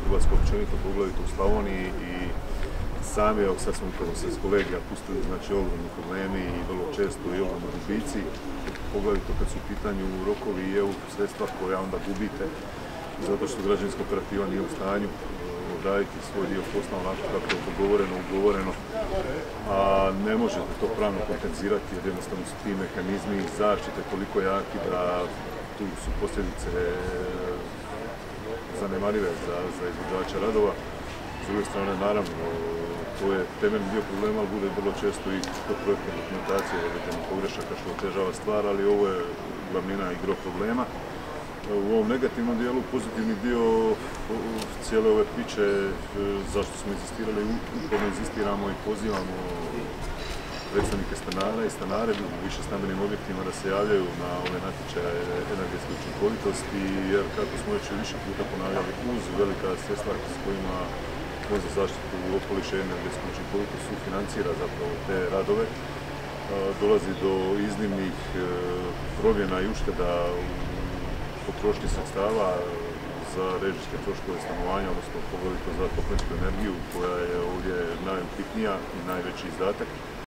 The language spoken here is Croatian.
Hrvatskoj općenito, poglavito u Slavoniji i sami, evo sad smo upravo se s kolegija pustili, znači ogromni problemi i vrlo često i ogromni gubici, poglavito kad su u pitanju rokovi i EU sredstva koja onda gubite zato što građevinska operativa nije u stanju raditi svoj dio posla onako kako je dogovoreno, ugovoreno, a ne možete to pravno kompenzirati jer jednostavno su ti mehanizmi zaštite toliko jaki da tu su posljedice zanemarive za izvođača radova. S druge strane, naravno, to je temeljni dio problema, ali bude vrlo često i kod projektne dokumentacije određenih pogrešaka što otežava stvar, ali ovo je glavnina i gro problema. U ovom negativnom dijelu, pozitivni dio cijele ove priče, zašto smo insistirali, uporno insistiramo i pozivamo predstavnike stanara i stanare u višestambenim objektima da se javljaju na ove natječaje energetske učinkovitosti, jer kako smo već više puta ponavljali, uz velika sredstva s kojima Fond za zaštitu okoliša i energetsku učinkovitost sufinancira zapravo te radove, dolazi do iznimnih promjena i ušteda u potrošnji sredstava za režijske troškove stanovanja, odnosno poglavito za toplinsku energiju koja je ovdje najupitnija i najveći izdatak.